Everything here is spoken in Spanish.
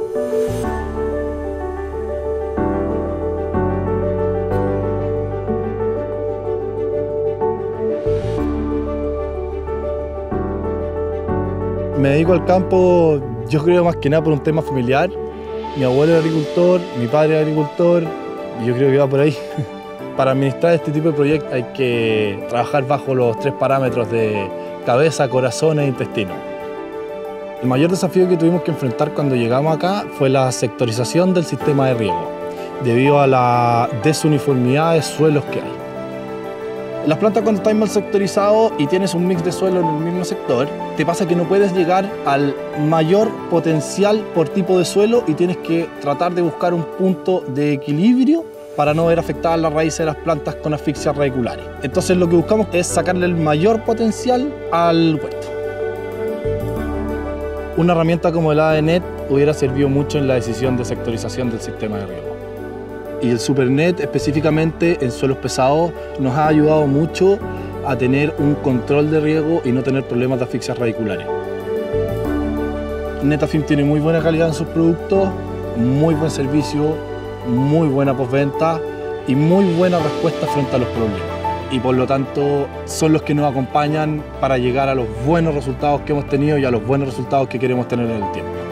Me dedico al campo, yo creo más que nada por un tema familiar. Mi abuelo era agricultor, mi padre era agricultor, y yo creo que va por ahí. Para administrar este tipo de proyectos hay que trabajar bajo los 3 parámetros de cabeza, corazón e intestino. El mayor desafío que tuvimos que enfrentar cuando llegamos acá fue la sectorización del sistema de riego, debido a la desuniformidad de suelos que hay. Las plantas, cuando están mal sectorizados y tienes un mix de suelo en el mismo sector, te pasa que no puedes llegar al mayor potencial por tipo de suelo y tienes que tratar de buscar un punto de equilibrio para no ver afectadas las raíces de las plantas con asfixias radiculares. Entonces lo que buscamos es sacarle el mayor potencial al huerto. Una herramienta como el ADNet hubiera servido mucho en la decisión de sectorización del sistema de riego. Y el SuperNet, específicamente en suelos pesados, nos ha ayudado mucho a tener un control de riego y no tener problemas de asfixias radiculares. Netafim tiene muy buena calidad en sus productos, muy buen servicio, muy buena postventa y muy buena respuesta frente a los problemas. Y por lo tanto son los que nos acompañan para llegar a los buenos resultados que hemos tenido y a los buenos resultados que queremos tener en el tiempo.